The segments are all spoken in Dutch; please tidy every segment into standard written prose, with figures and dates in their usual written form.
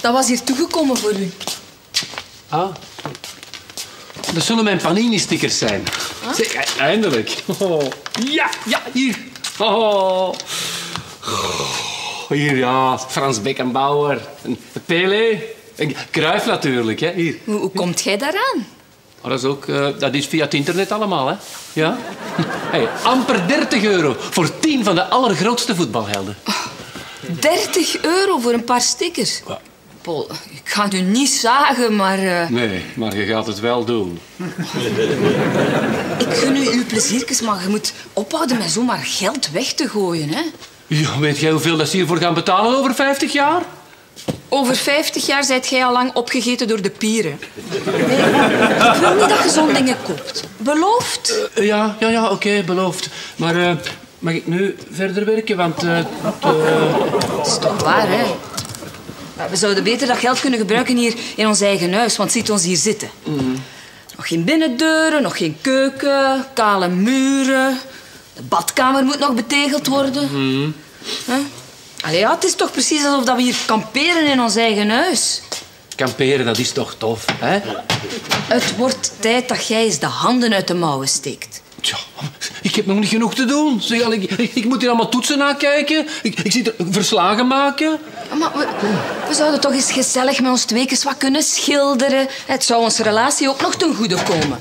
Dat was hier toegekomen voor u. Ah. Dat zullen mijn Panini-stickers zijn. Huh? Zeg, eindelijk. Oh. Ja, hier. Oh. Hier, ja. Frans Beckenbauer. Pelé. Cruyff natuurlijk, hè. Hier. Hoe komt jij daaraan? Dat is via het internet allemaal, hè. Ja. Hey, amper €30 voor 10 van de allergrootste voetbalhelden. Oh, €30 voor een paar stickers? Ja. Paul, ik ga u niet zagen, maar... Nee, maar je gaat het wel doen. Ik gun u uw pleziertjes, maar je moet ophouden met zomaar geld weg te gooien, hè. Ja, weet jij hoeveel dat ze hiervoor gaan betalen over 50 jaar? Over 50 jaar zijt jij al lang opgegeten door de pieren. Nee, ik wil niet dat je zo'n dingen koopt. Beloofd? Ja, oké, beloofd. Maar mag ik nu verder werken? Want... Dat is toch waar, hè? We zouden beter dat geld kunnen gebruiken hier in ons eigen huis, want ziet ons hier zitten. Nog geen binnendeuren, nog geen keuken, kale muren. De badkamer moet nog betegeld worden. Allee, ja, het is toch precies alsof we hier kamperen in ons eigen huis. Kamperen, dat is toch tof, hè? Het wordt tijd dat jij eens de handen uit de mouwen steekt. Tja, ik heb nog niet genoeg te doen. Zeg, ik moet hier allemaal toetsen nakijken. Ik zit verslagen maken. Maar we zouden toch eens gezellig met ons tweekens wat kunnen schilderen. Het zou onze relatie ook nog ten goede komen.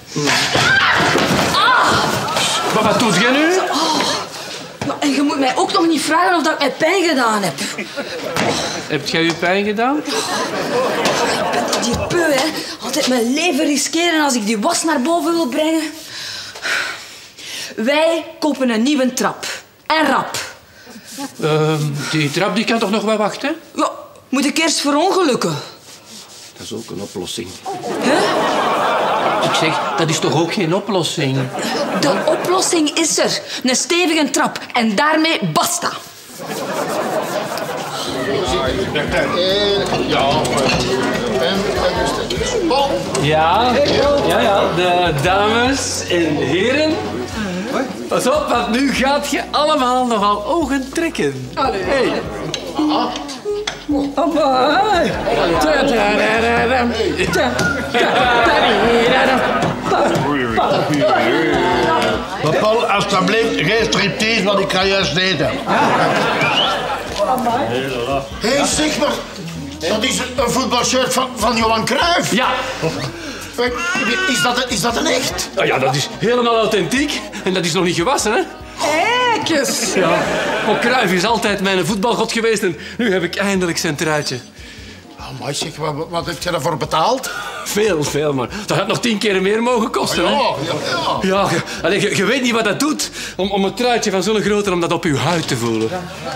Maar wat doet jij nu? En je moet mij ook nog niet vragen of dat ik mij pijn gedaan heb. Heb jij je pijn gedaan? Ik ben tot die peu, hè. Altijd mijn leven riskeren als ik die was naar boven wil brengen. Wij kopen een nieuwe trap. En rap. Die trap die kan toch nog wel wachten? Ja, moet ik eerst verongelukken? Dat is ook een oplossing. Huh? Ik zeg, dat is toch ook geen oplossing? De oplossing is er. Een stevige trap. En daarmee basta. Ja, de dames en heren. Pas op, want nu gaat je allemaal nogal ogen trekken. Allee. Hey. Amai. Maar Paul, alsjeblieft, geen striptease, want ik ga juist eten. Hé, zeg maar. Dat is een voetbalshirt van Johan Cruijff. Ja. Is dat een echt? Nou ja, dat is helemaal authentiek. En dat is nog niet gewassen, hè? Ekjes. Ja. Maar Cruijff is altijd mijn voetbalgod geweest en nu heb ik eindelijk zijn truitje. Maar zeg, wat heb je daarvoor betaald? Veel, maar dat had nog 10 keer meer mogen kosten, hè? Ja, je weet niet wat dat doet om een truitje van zo'n grootte om dat op je huid te voelen.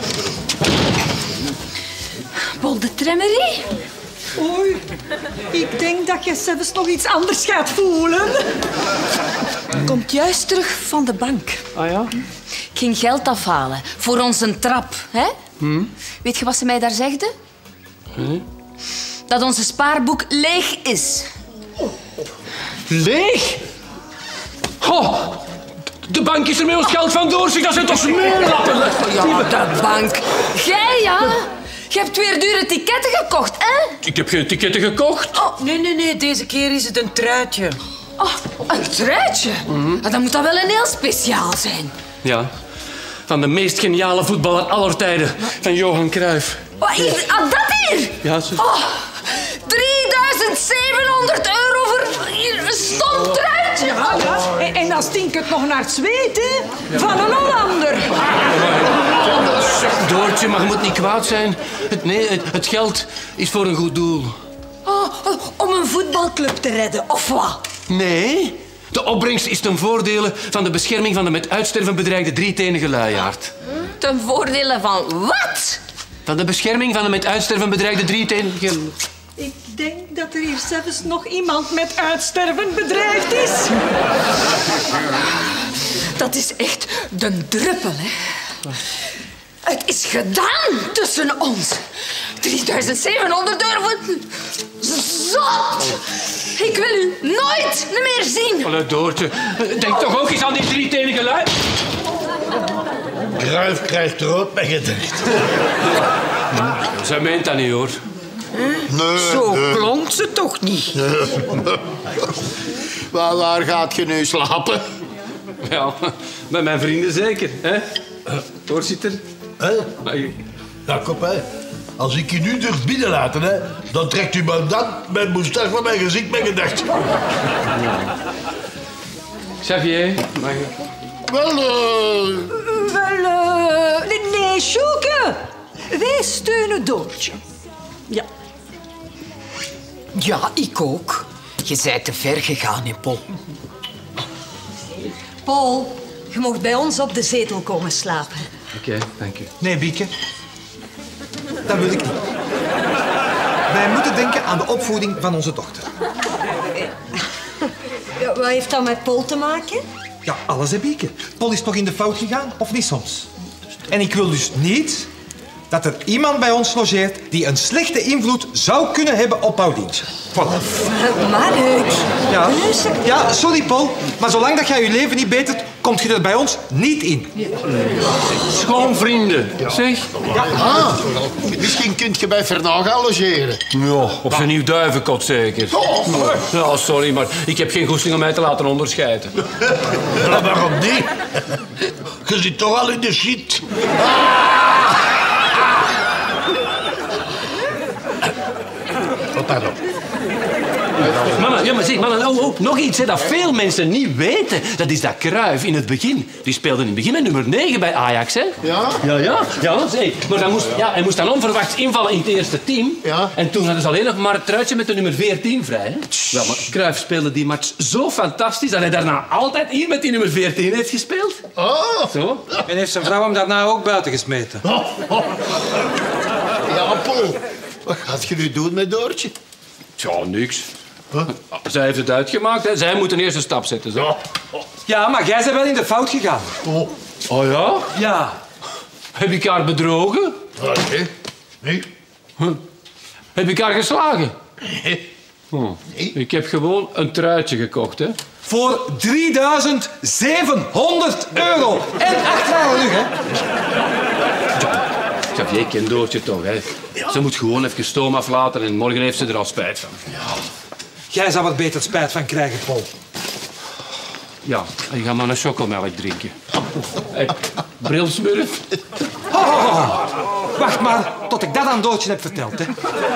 Paul de Tremmerie? Oei, ik denk dat je zelfs nog iets anders gaat voelen. Komt juist terug van de bank. Ah ja? Ik ging geld afhalen voor onze trap, hè? Weet je wat ze mij daar zegden? Dat onze spaarboek leeg is. Leeg? Goh, de bank is er met ons geld vandoor, zeg, dat zijn toch smeerlappen? Ja, de bank. Jij, ja? Je hebt weer dure ticketten gekocht, hè? Ik heb geen ticketten gekocht. Oh, Nee, deze keer is het een truitje. oh, een truitje? Dan moet dat wel een heel speciaal zijn. Ja, van de meest geniale voetballer aller tijden, van Johan Cruijff. Wat is dat hier? Ja, zus. Oh, €3.700 voor een stom truitje. Ja. En dan stinkt het nog naar het zweet, hè? Van een Hollander. Doortje, maar je moet niet kwaad zijn. Het geld is voor een goed doel. Om een voetbalclub te redden, of wat? Nee, de opbrengst is ten voordele van de bescherming van de met uitsterven bedreigde drietenige luiaard. Ten voordele van wat? Van de bescherming van de met uitsterven bedreigde drietenige... Ik denk dat er hier zelfs nog iemand met uitsterven bedreigd is. Dat is echt de druppel, hè. Het is gedaan tussen ons. €3.700 voor... Zot! Ik wil u nooit meer zien. Allee, Doortje, denk toch ook eens aan die drietenige lui. Cruijff krijgt rood met gedacht. Zij meent dat niet, hoor. Nee, Zo nee. klonk ze toch niet? Waar gaat je nu slapen? Ja, met mijn vrienden zeker, hè? Voorzitter. Hè? Jacob, hè? Als ik je nu durf binnenlaten, hè, dan trekt u maar dan mijn moustache van mijn gezicht met gedacht. Xavier, mag ik? Wel, Nee, Sjoeke. Wij steunen Doortje. Ja. Ja, ik ook. Je bent te ver gegaan, hè, Paul. Paul, je mocht bij ons op de zetel komen slapen. Oké, dank u. Nee, Bieke. Dat wil ik niet. Wij moeten denken aan de opvoeding van onze dochter. Ja, wat heeft dat met Paul te maken? Ja, alles, hè, Bieke. Paul is toch in de fout gegaan, of niet soms? En ik wil dus niet dat er iemand bij ons logeert die een slechte invloed zou kunnen hebben op Paulientje. Voilà. Mark. Ja, sorry, Paul. Maar zolang dat jij je leven niet betert, komt je er bij ons niet in. Schoonvrienden, zeg. misschien kun je bij Fernand gaan logeren. Ja, op zijn nieuw duivenkot zeker. Ja, sorry, maar ik heb geen goesting om mij te laten onderscheiden. Ja, waarom niet? Je zit toch al in de shit. Oh, pardon. Mannen, ja, maar zeg, mannen, nog iets hè, dat veel mensen niet weten. Dat is dat Cruyff in het begin. Die speelde in het begin met nummer 9 bij Ajax, hè? Ja? Ja, zeg. Maar hij moest dan onverwachts invallen in het eerste team. Ja. En toen hadden ze alleen nog maar het truitje met de nummer 14 vrij, hè? Ja, maar Cruyff speelde die match zo fantastisch dat hij daarna altijd hier met die nummer 14 heeft gespeeld. Oh. Zo. En heeft zijn vrouw hem daarna ook buiten gesmeten. Ja, Paul. Wat gaat je nu doen met Doortje? Ja, niks. Zij heeft het uitgemaakt, hè. Zij moet een eerste stap zetten, zo. Ja, maar jij bent wel in de fout gegaan. Oh ja? Ja. Heb ik haar bedrogen? Nee. Heb ik haar geslagen? Nee. Ik heb gewoon een truitje gekocht, hè. Voor 3700 euro. En 8 jaar terug, hè. Xavier kent Doortje toch, hè. Ze moet gewoon even stoom aflaten en morgen heeft ze er al spijt van. Jij zou er beter spijt van krijgen, Paul. Ja, en je gaat maar een chocomelk drinken. Hey, brilsmurf. Wacht maar tot ik dat aan Doortje heb verteld, hè.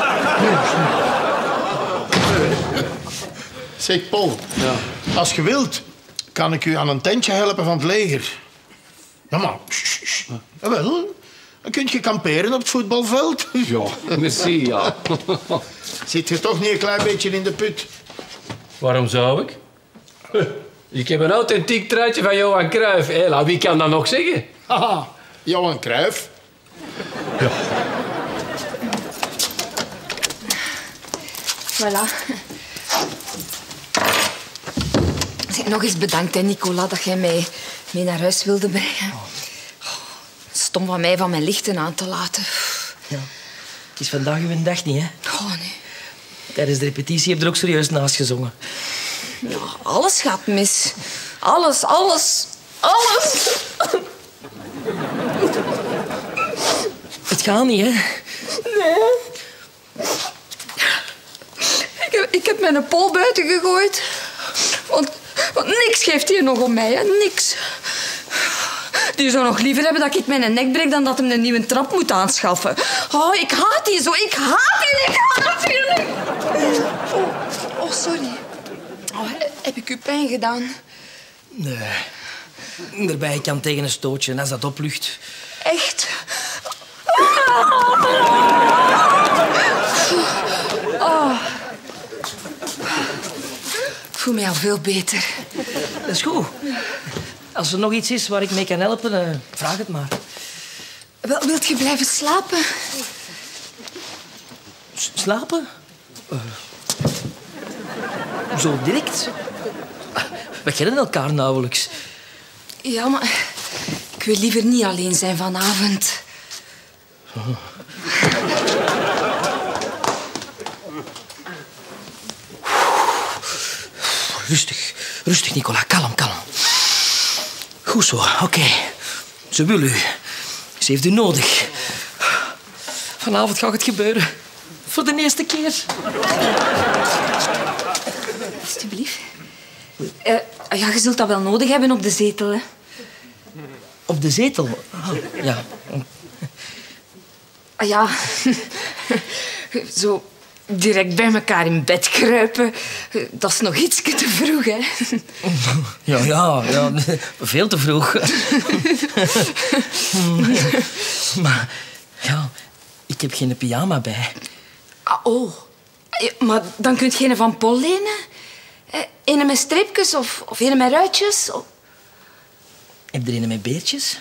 Zeg, Paul. Ja. Als je wilt, kan ik u aan een tentje helpen van het leger. Ja, maar... Jawel. Dan kun je kamperen op het voetbalveld. Ja, merci, ja. Zit je toch niet een klein beetje in de put? Waarom zou ik? Ik heb een authentiek truitje van Johan Cruijff. Hé, wie kan dat nog zeggen? Haha, Johan Cruijff. Voilà. Zeg, nog eens bedankt, hè, Nicola, dat jij mij mee naar huis wilde brengen. Stom van mij van mijn lichten aan te laten. Ja. Het is vandaag uw dag niet, hè? Oh, nee. Tijdens de repetitie heb je er ook serieus naast gezongen. Ja, alles gaat mis. Alles. Het gaat niet, hè? Nee. Ik heb mijn Paul buiten gegooid. Want niks geeft hier nog om mij, hè. Niks. Die zou nog liever hebben dat ik mijn nek breek dan dat hem een nieuwe trap moet aanschaffen. Oh, ik haat die zo. Ik haat die. Oh, sorry. Oh, heb ik u pijn gedaan? Nee. Daarbij kan tegen een stootje en als dat oplucht. Echt? Oh. Ik voel me al veel beter. Dat is goed. Als er nog iets is waar ik mee kan helpen, vraag het maar. Wilt je blijven slapen? Slapen? Zo direct? We kennen elkaar nauwelijks. Ja, maar ik wil liever niet alleen zijn vanavond. Rustig, Nicola. Kalm. Goed zo, oké. Ze wil u. Ze heeft u nodig. Vanavond gaat het gebeuren. voor de eerste keer. Alsjeblieft. Ja, je zult dat wel nodig hebben op de zetel, hè. Op de zetel? Ah, ja. Ah ja, zo direct bij elkaar in bed kruipen, dat is nog iets te vroeg, hè. Ja, veel te vroeg. Maar ja, ik heb geen pyjama bij. Ah, oh. Ja, maar dan kun je een van Paul lenen. Een met streepjes of een met ruitjes. Heb je er een met beertjes?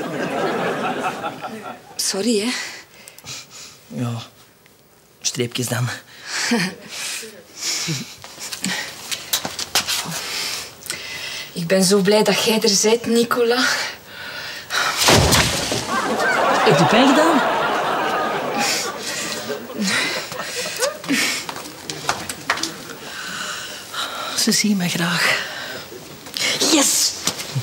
Sorry, hè. Ja, streepjes dan. Ik ben zo blij dat jij er bent, Nicola. Heb je pijn gedaan? Ze zien me graag. Yes!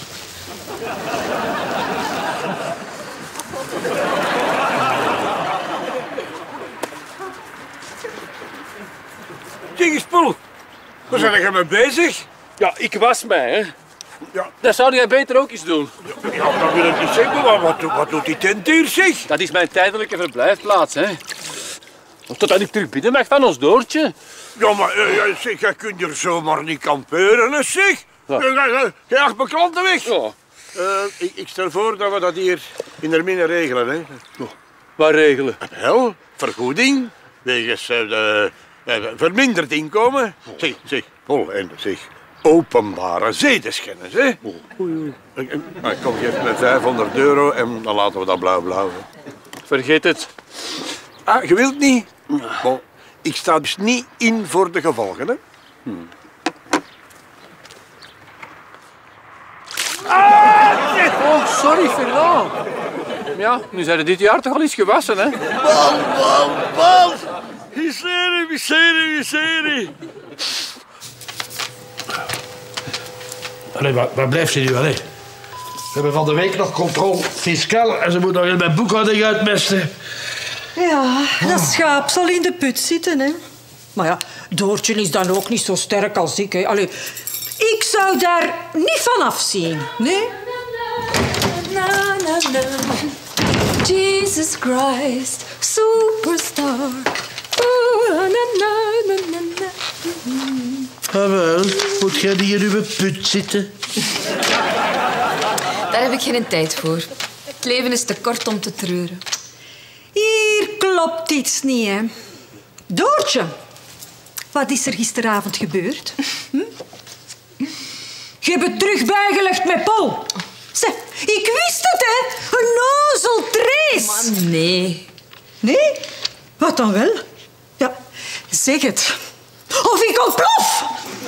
Zeg eens, Paul. Waar zijn jij mee bezig? Ja, ik was mij, hè. Ja. Dat zou jij beter ook eens doen. Ja, dat wil ik niet zeggen, maar wat doet die tent hier, zeg? Dat is mijn tijdelijke verblijfplaats, hè. Totdat ik terug binnen mag van ons Doortje. Ja, maar zeg, jij kunt hier zomaar niet kamperen, hè, zeg. Ja. Jij acht mijn klanten weg. Ja. Ik stel voor dat we dat hier in de minne regelen, hè. Wat regelen? Wel, vergoeding, wegens verminderd inkomen. Zeg, Paul, en zeg, openbare zedenschennis, hè. Nou, kom, geef me €500 en dan laten we dat blauw. Vergeet het. Ah, je wilt niet? Bon, ik sta dus niet in voor de gevolgen, hè. Oh, sorry, Fernand. Ja, nu zijn er dit jaar toch al eens gewassen, hè? Paul! Miserie! Allee, waar blijft ze nu? Allee? We hebben van de week nog controle fiscaal en ze moet nog in mijn boekhouding uitmesten. Ja, dat schaap zal in de put zitten, hè. Maar ja, Doortje is dan ook niet zo sterk als ik, hè. Allee, ik zou daar niet van afzien, nee? Na, na, na. Jesus Christ, superstar. Ooh, na, na, na, na, na. Ah, wel, moet jij die in uw put zitten? Daar heb ik geen tijd voor. Het leven is te kort om te treuren. Hier klopt iets niet, hè. Doortje, wat is er gisteravond gebeurd? Je hebt het terug bijgelegd met Paul. Zeg, ik wist het, hè. Een nozeltrees. Maar nee. Nee? Wat dan wel? Ja, zeg het. Of ik ontplof.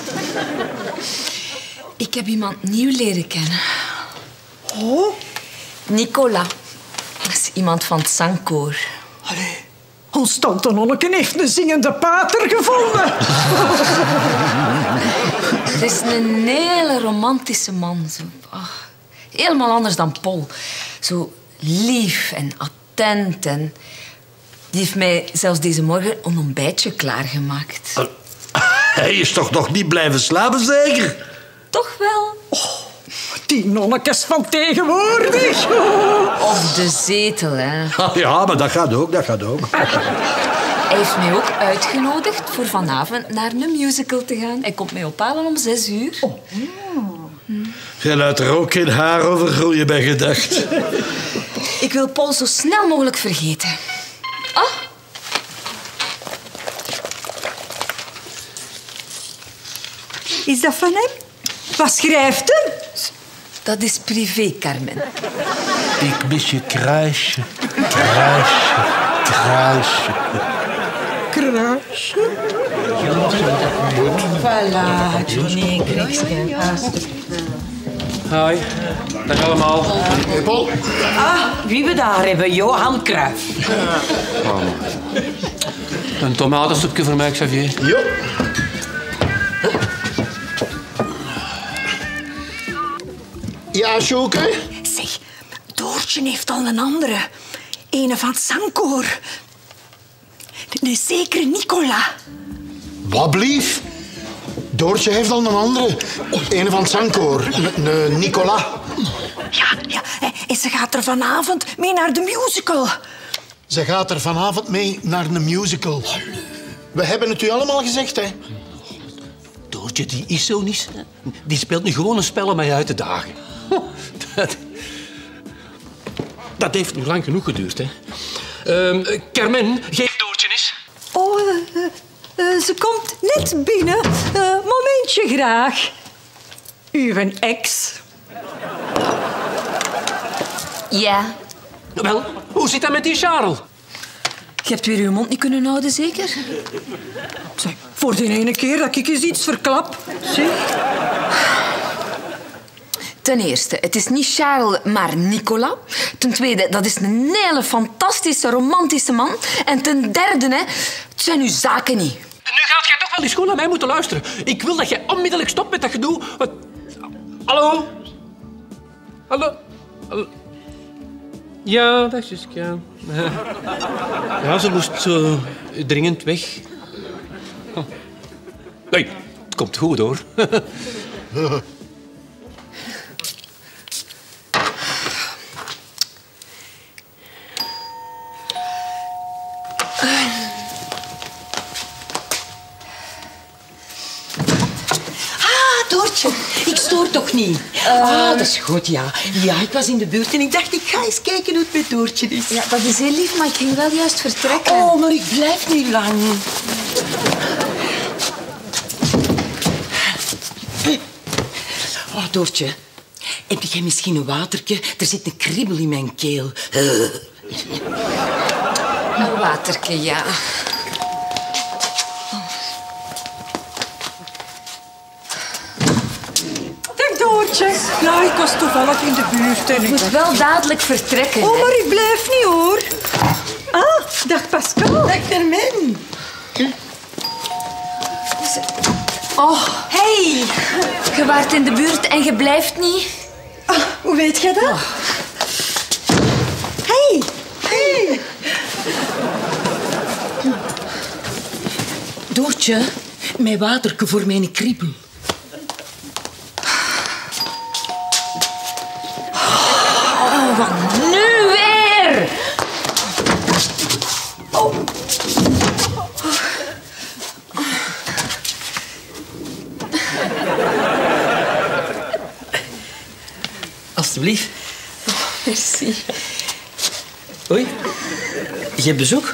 Ik heb iemand nieuw leren kennen. Oh? Nicola. Dat is iemand van het zangkoor. Allee, ons tante Nonneke heeft een zingende pater gevonden. Het is een hele romantische man. Zo. Helemaal anders dan Paul. Zo lief en attent. En die heeft mij zelfs deze morgen een ontbijtje klaargemaakt. Hij is toch nog niet blijven slapen, zeker? Toch wel? Die nonnekes van tegenwoordig. Of de zetel, hè. Ah, ja, maar dat gaat ook. Hij heeft mij ook uitgenodigd voor vanavond naar een musical te gaan. Hij komt mij ophalen om 6:00. Jij laat er ook geen haar over groeien bij gedacht. Ik wil Paul zo snel mogelijk vergeten. Ah, Is dat van hem? Wat schrijft hem? dat is privé, Carmen. Ik mis je kruisje. Kruisje. Voilà, Johnny, Kriegsgen. Hi. Dag allemaal. Hey, Paul. Wie we daar hebben, Johan Cruijff. Een tomatensoepje voor mij, Xavier. Jo. Ja, Sjoeke? Zeg, Doortje heeft al een andere. Ene van het zangkoor. Nee, zeker Nicola. Wat blief? Doortje heeft al een andere. Een van het zangkoor. Nicola. Ja. En ze gaat er vanavond mee naar de musical. Ze gaat er vanavond mee naar een musical. We hebben het u allemaal gezegd, hè? Doortje, die is zo niet. Die speelt nu gewoon een spel om mij uit te dagen. Dat heeft nu lang genoeg geduurd, hè. Carmen, geef Doortje eens. Oh, ze komt net binnen. Momentje graag. Uw ex. Ja. Wel, hoe zit dat met die Charles? Je hebt weer je mond niet kunnen houden, zeker? Zeg, voor die ene keer dat ik eens iets verklap. Zeg. Ten eerste, het is niet Charles, maar Nicola. Ten tweede, dat is een hele fantastische, romantische man. En ten derde, hè, het zijn uw zaken niet. Nu gaat jij toch wel eens goed naar mij moeten luisteren. Ik wil dat jij onmiddellijk stopt met dat gedoe. Hallo? Hallo? Ja, dat is juist, ja. Ja, ze moest zo dringend weg. Oh. Nee, het komt goed, hoor. Doortje, ik stoor toch niet? Dat is goed, ja. Ja, ik was in de buurt en ik dacht, ik ga eens kijken hoe het met Doortje is. Ja, dat is heel lief, maar ik ging wel juist vertrekken. Oh, maar ik blijf niet lang. Oh, Doortje, heb jij misschien een watertje? Er zit een kriebel in mijn keel. Een watertje, ja. Doortje. Ja, ik was toevallig in de buurt. En Ik moet wel dadelijk vertrekken. Oh, hè. maar ik blijf niet, hoor. Ah, dag Pascal. Dag Carmen. Oh, hey. Je waart in de buurt en je blijft niet. Hoe weet jij dat? Hey. Doortje, mijn waterke voor mijn kriebel. Nu weer. Alsjeblieft. Merci. Oei. Je hebt bezoek?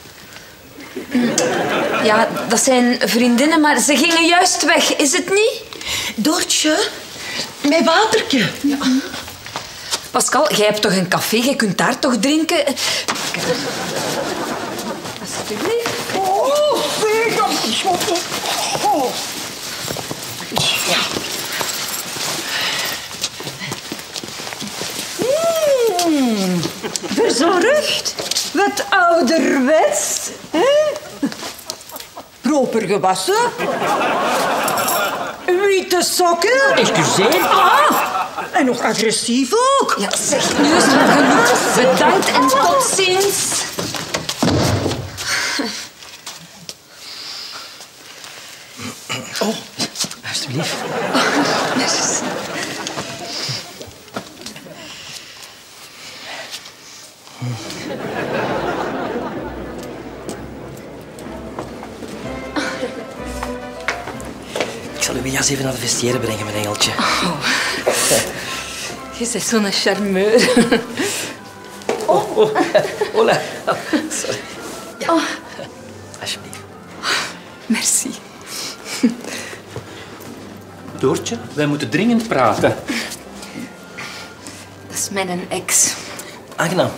Ja, dat zijn vriendinnen, maar ze gingen juist weg. Is het niet? Doortje, mijn waterke. Pascal, jij hebt toch een café? Jij kunt daar toch drinken? Alsjeblieft. Verzorgd. Wat ouderwets. Hè? Proper gewassen. Witte sokken. Excuseer. En nog agressief ook. Ja, zeg, nu is het genoeg. Bedankt en tot ziens. Oh, alsjeblieft. Merci. Ik zal uw jas even naar de vestiaire brengen, mijn engeltje. Je bent zo'n charmeur. Hola. Sorry. Oh, Alsjeblieft. merci. Doortje, wij moeten dringend praten. Dat is mijn ex. Aangenaam.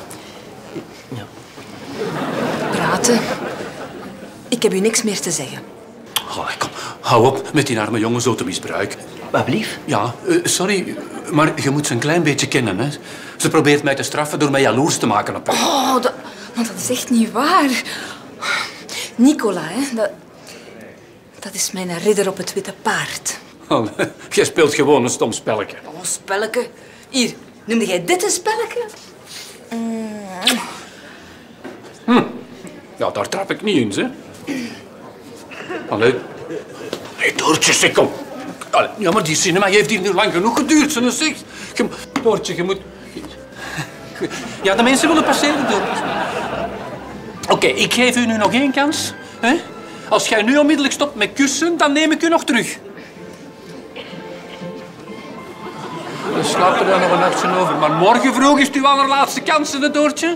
Praten. Ik heb u niks meer te zeggen. Oh, kom, hou op met die arme jongen zo te misbruiken. Wat blief? Ja, sorry, maar je moet ze een klein beetje kennen, hè. Ze probeert mij te straffen door mij jaloers te maken op haar. Oh, maar dat is echt niet waar. Nicola, hè, dat is mijn ridder op het witte paard. Oh, jij speelt gewoon een stom spelletje. Oh, spelleke. Hier, noemde jij dit een spelleke? Ja, daar trap ik niet in, hè. Allee. Hé, Doortje, zeg, kom. Allee, ja, maar die cinema heeft hier nu lang genoeg geduurd, zo zeg. Doortje, je moet... Ja, de mensen willen passeren, Doortje. Oké, ik geef u nu nog 1 kans. Hè? Als jij nu onmiddellijk stopt met kussen, dan neem ik u nog terug. Dan slaapt er dan nog een nachtje over. Maar morgen vroeg is het uw allerlaatste kans, hè, Doortje.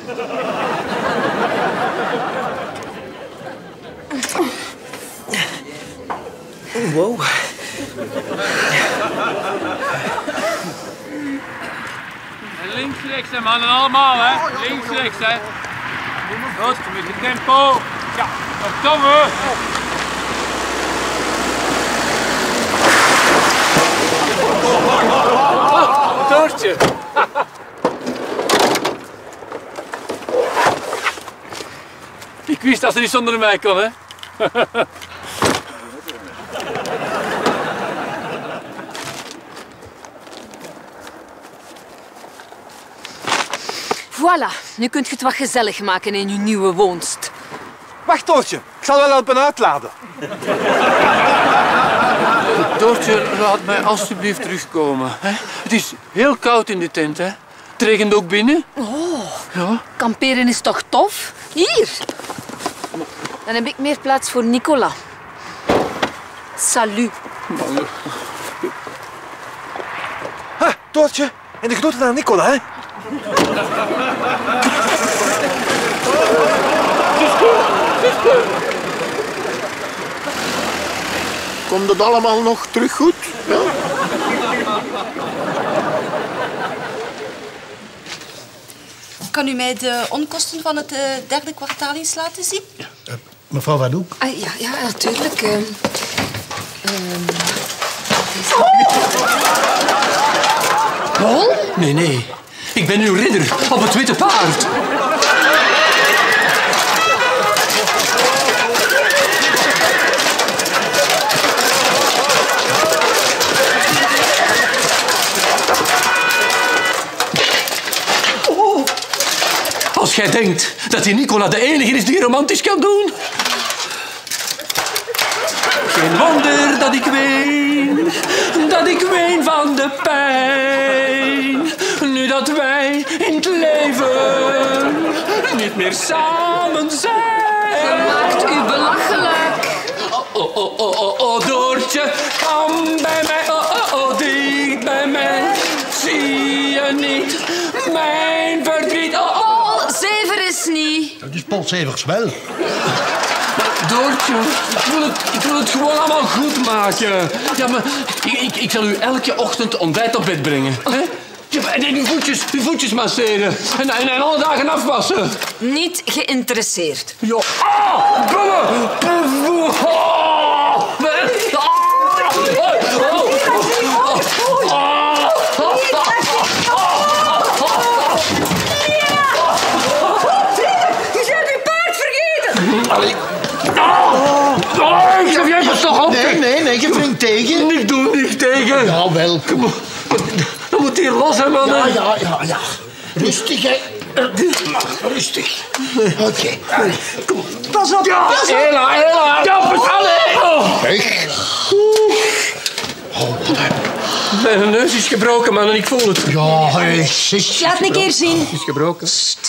Wow. Links, rechts, hè, mannen, allemaal, hè. Links, rechts, hè. Goed, met je tempo. Ja, nog tongen. Doortje. Ik wist dat ze niet zonder mij kon, hè. Voilà, nu kunt je het wat gezellig maken in je nieuwe woonst. Wacht, Doortje. Ik zal wel helpen uitladen. Doortje, laat mij alstublieft terugkomen. Hè? Het is heel koud in de tent, hè. Het regent ook binnen. Oh, ja. Kamperen is toch tof? Hier. Dan heb ik meer plaats voor Nicolas. Salut. Ha, Doortje. En de groeten aan Nicola, hè? Komt het allemaal nog terug goed? Ja? Kan u mij de onkosten van het derde kwartaal eens laten zien? Mevrouw Van Hoek. Ja, natuurlijk. Paul? Nee. Ik ben uw ridder op het witte paard. Als jij denkt dat die Nicola de enige is die romantisch kan doen. Geen wonder dat ik ween van de pijn. Nu dat wij in het leven niet meer samen zijn. Je maakt u belachelijk. Oh, Doortje, kom bij mij. Oh, dicht bij mij. Zie je niet mijn verdriet? Paul Severs niet. Dat is Paul Severs wel. Doortje, ik wil het gewoon allemaal goed maken. Ja, maar ik zal u elke ochtend ontbijt op bed brengen. Hè? Ja, en uw voetjes masseren. En alle dagen afwassen. Niet geïnteresseerd. Ja. Domme! Je bent uw paard vergeten. Allee. Geef jij me toch op? Nee, je wringt tegen. Ik doe niet tegen. Ja, wel. Dan moet hier los, hè, man. Ja. Rustig, hè. Rustig. Oké. Pas op, Ja, pas op. Ela. Ja, allee. Weg. Mijn neus is gebroken, man, en ik voel het. Ja, zus. Laat een keer zien. Het is gebroken.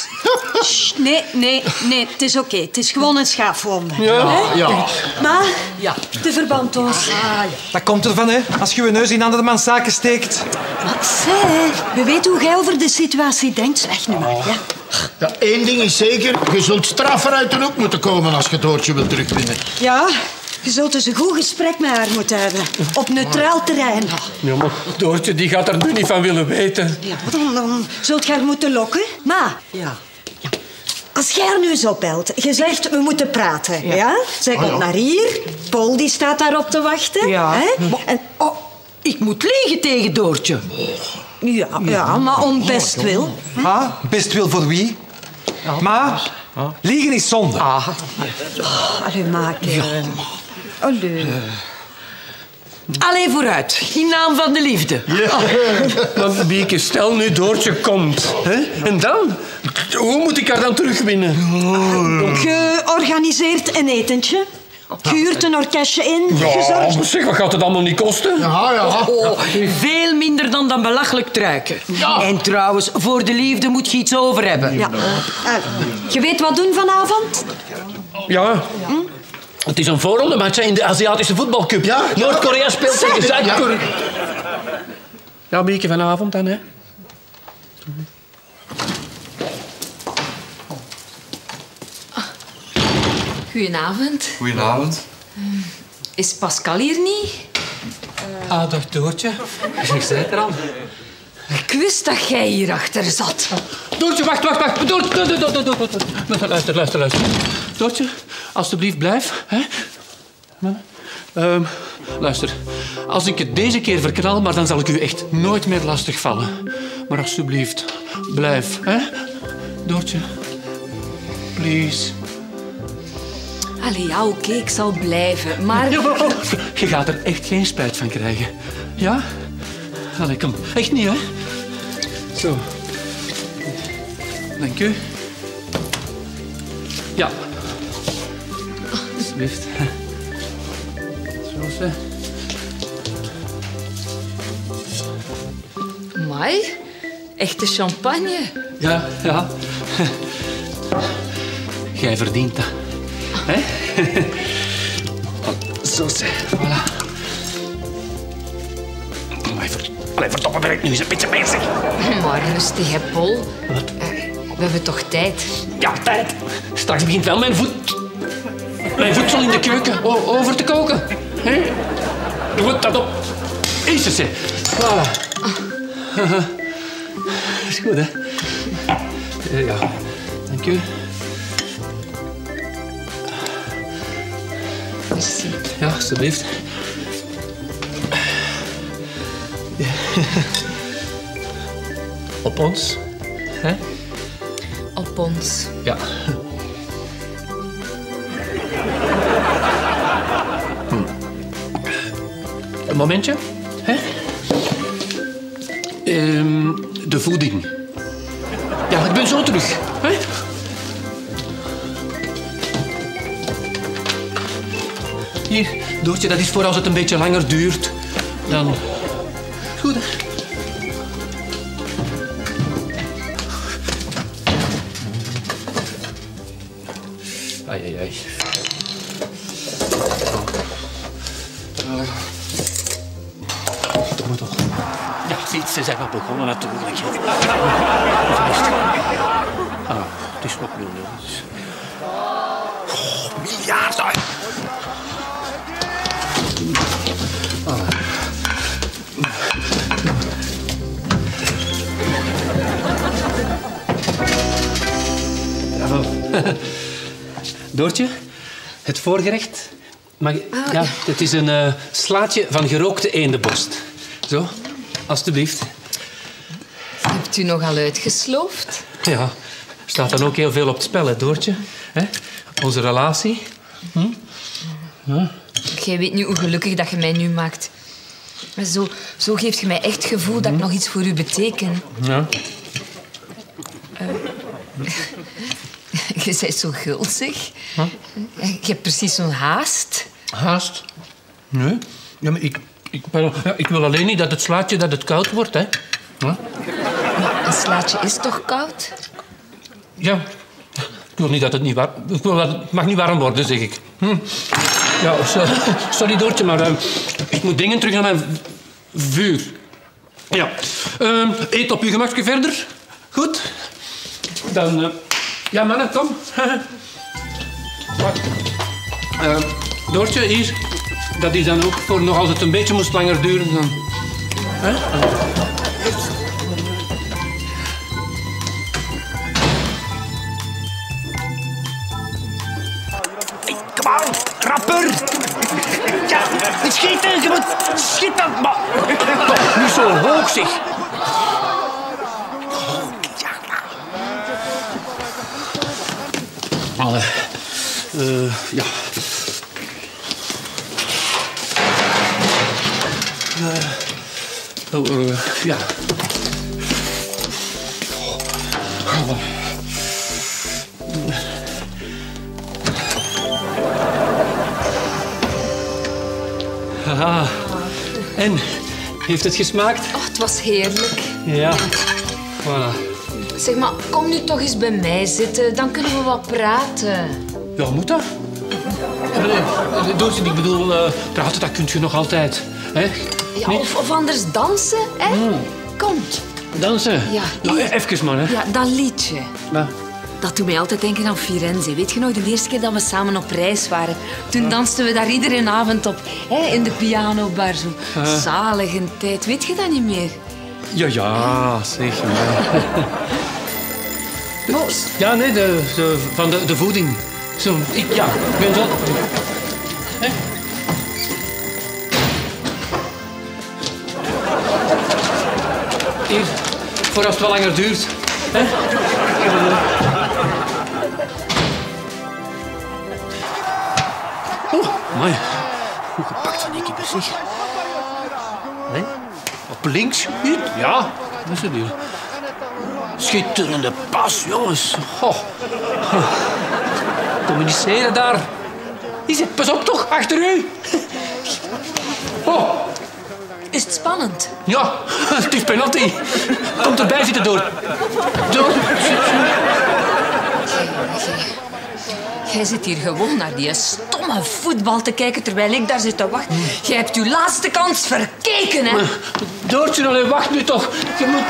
Nee, het is oké. Het is gewoon een schaafwonde. Ja. Maar, de verbanddoos. Dat komt ervan, hè. Als je je neus in andere mans zaken steekt. Wat zeg? We weten hoe jij over de situatie denkt. Zeg nu maar, ja. Ja, één ding is zeker. Je zult straffer uit de hoek moeten komen als je Doortje wilt terugwinnen. Ja, je zult dus een goed gesprek met haar moeten hebben. Op neutraal terrein. Ja, maar Doortje die gaat er nu niet van willen weten. Ja, dan zult je haar moeten lokken. Maar, als jij haar nu eens opbelt, je zegt we moeten praten, ja? Zij komt naar hier, Paul die staat daarop te wachten. Ja. Hè? En, Ik moet liegen tegen Doortje. ja, maar om bestwil. Bestwil voor wie? Maar liegen is zonde. Allee, maak Allee. Allee, vooruit. In naam van de liefde. Want Bieke, stel nu Doortje komt. Hè? En dan? Hoe moet ik haar dan terugwinnen? Je organiseert een etentje. Je huurt een orkestje in. Ja, zeg, wat gaat het allemaal niet kosten? Ja. Veel minder dan dat belachelijk truiken. Ja. En trouwens, voor de liefde moet je iets over hebben. Ja. Je weet wat doen vanavond? Ja. Het is een voorronde match in de Aziatische voetbalcup. Ja. Noord-Korea speelt tegen Zuid-Korea. Ja, Mieke, vanavond dan, hè? Goedenavond. Goedenavond. Is Pascal hier niet? Dag Doortje. Zeg, zijt er al. Ik wist dat jij hier achter zat. Doortje, wacht. Doortje. Luister. Doortje, alstublieft, blijf. Hè? Luister, als ik het deze keer verknal, maar dan zal ik u echt nooit meer lastigvallen. Maar alstublieft, blijf. Hè? Doortje, please. Allee, ja, oké, ik zal blijven, maar... Ja, je gaat er echt geen spijt van krijgen. Ja? Allee, kom. Echt niet, hè? Zo. Dank u. Ja. Alsjeblieft. Zo, hè. Amai, echte champagne. Ja. Jij verdient dat. Hè? Zo, zeg. Voilà. Allee, verdomme, ben ik nu eens een beetje bezig. Maar rustig, hè, Paul. We hebben toch tijd? Ja, tijd. Straks begint wel mijn voedsel in de keuken over te koken. Hè? Doe dat op. Jezus, hè. Voilà. Is goed, hè? Ja, dank u. Merci. Ja, alsjeblieft. Op ons. Hè? Op ons. Ja. Een momentje. Hè? De voeding. Ja, ik ben zo terug. Hè? Hier, Doortje, dat is voor als het een beetje langer duurt. Dan... Goed, hè? Ai. Ja, zie, ze zijn al begonnen natuurlijk. Het is ook miljoen. Miljarden! Doortje, het voorgerecht. Ja, het is een slaatje van gerookte eendenborst. Zo, alstublieft. Hebt u nogal uitgesloofd? Ja, er staat dan ook heel veel op het spel, hè, Doortje. Hè? Onze relatie. Ja. Jij weet niet hoe gelukkig dat je mij nu maakt. Maar zo geeft je mij echt het gevoel dat ik nog iets voor u beteken. Ja. Je bent zo gulzig. Huh? Je hebt precies zo'n haast. Haast? Nee. Ja, maar ik wil alleen niet dat het slaatje dat het koud wordt, hè. Huh? Maar een slaatje is toch koud? Ja. Ik wil niet dat het niet warm... Het mag niet warm worden, zeg ik. Ja, sorry Doortje, maar ik moet dingen terug naar mijn vuur. Ja. Eet op uw gemakje verder. Goed. Dan... Ja, mannen, kom. Doortje, hier. Dat is dan ook voor nog als het een beetje moest langer duren. Dan... Kom aan, rapper! Ja, schieten, je moet schieten. Maar... Niet zo hoog, zeg. Ja. Ja. Ah. En, heeft het gesmaakt? Oh, het was heerlijk. Ja. Voilà. Zeg maar, kom nu toch eens bij mij zitten. Dan kunnen we wat praten. Ja, moet dat? Nee, Doortje, ik bedoel, praten, dat kun je nog altijd. Hè? Ja, Nee? of anders dansen, hè? Kom. Dansen? Ja, Nou, even, man, hè. Ja, dat liedje. Ja. Dat doet mij altijd denken aan Firenze. Weet je nog, de eerste keer dat we samen op reis waren? Toen dansten we daar iedere avond op. Hè, in de pianobar. Zo zalige tijd. Weet je dat niet meer? Ja, zeg. Ja, nee, van de voeding. Zo, ik ben zo... Hè? Hier, voor als het wel langer duurt. Hè? Amai, goed gepakt van Nicky Bessie. Nee? Op links? Hier? Ja, dat is het hier. Schitterende pas, jongens. Oh. Communiceren daar. Pas op toch, achter u. Oh. Is het spannend? Ja, het is penalty. Komt erbij zitten, Door. Jij zit hier gewoon naar die stomme voetbal te kijken terwijl ik daar zit te wachten. Jij hebt je laatste kans verkeken, hè? Doortje, allee, wacht nu toch. Je moet...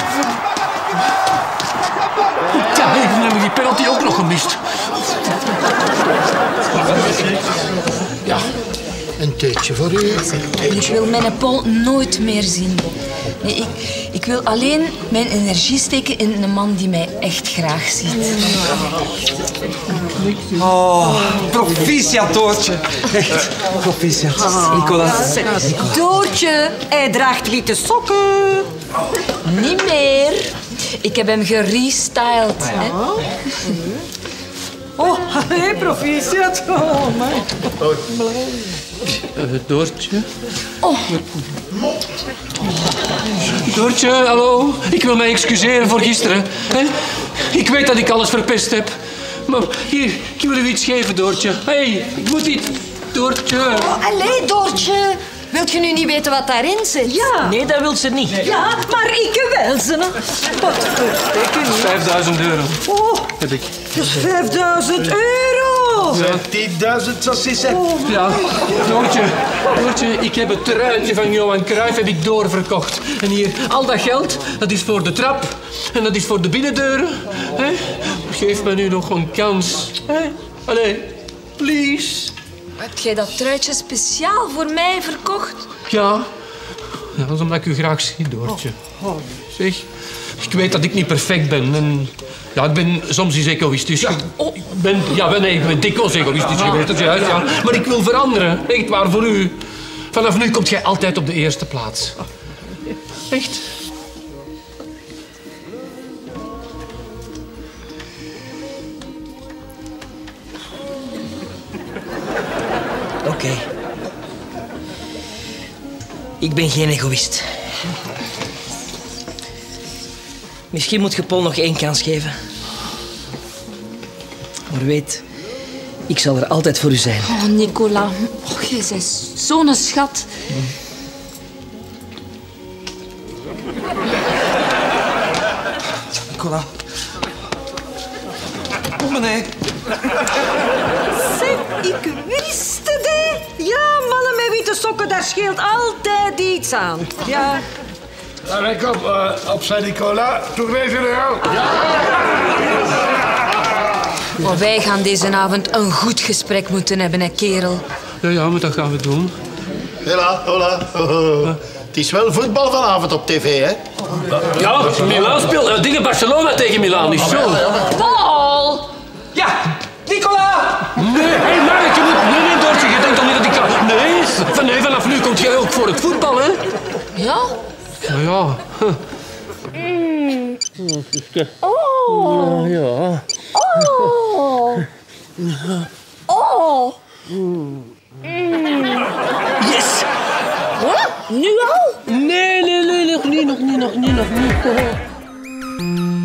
Ja, even hebben we die penalty ook nog gemist. Ja, een theetje voor u. Ik wil mijn Paul nooit meer zien. Nee, ik wil alleen mijn energie steken in een man die mij echt graag ziet. Oh, proficiat, Doortje. Echt, proficiat. Nicola. Doortje, hij draagt witte sokken. Niet meer. Ik heb hem gerestyled. Hè? Oh, hé, proficiat. Oh, man. Doortje? Oh. Doortje, hallo. Ik wil mij excuseren voor gisteren. Hè? Ik weet dat ik alles verpest heb. Maar hier, ik wil u iets geven, Doortje. Hé, ik moet iets... Doortje. Oh, allee, Doortje. Wilt je nu niet weten wat daarin zit? Ja. Nee, dat wil ze niet. Ja, maar ik wel, ze. Wat verdikken niet. 5000 euro. Oh, heb ik. dat is 5000 euro. 10.000 saucissen. Ja, Doortje, ik heb het truitje van Johan Cruijff heb ik doorverkocht. En hier, al dat geld, dat is voor de trap. En dat is voor de binnendeuren. Hè? Geef me nu nog een kans. Hè? Allee, please. Heb jij dat truitje speciaal voor mij verkocht? Ja. Ja, dat is omdat ik u graag zie, Doortje. Zeg, ik weet dat ik niet perfect ben. En ja, ik ben soms eens egoïstisch. Ik ben dikwijls egoïstisch geweest, dat is juist, ja. Maar ik wil veranderen, echt waar, voor u. Vanaf nu komt jij altijd op de eerste plaats. Echt. Oké. Ik ben geen egoïst. Misschien moet je Paul nog 1 kans geven. Maar weet, ik zal er altijd voor u zijn. Oh, Nicola. Oh, jij bent zo'n schat. Nicola. Oh, meneer. Zeg, ik wist het, hè. Ja, mannen met witte sokken, daar scheelt altijd iets aan. Ja. Allee, kom, opzij Nicola. Tournee generaal. Oh, wij gaan deze avond een goed gesprek moeten hebben, hè, kerel. Ja, maar dat gaan we doen. Hola. Het is wel voetbal vanavond op tv, hè? Ja, Milaan speelt. Dingen Barcelona tegen Milaan, is zo. Paul! Ja, Nicola! Nee, hé, Mark, je moet... Nee, Doortje, je denkt toch niet dat ik kan... Nee, vanaf nu komt jij ook voor het voetbal, hè? Ja? Ja. Oh! Ja. Oh! Oh! Yes! Wat? Nu al? Nee, nog niet.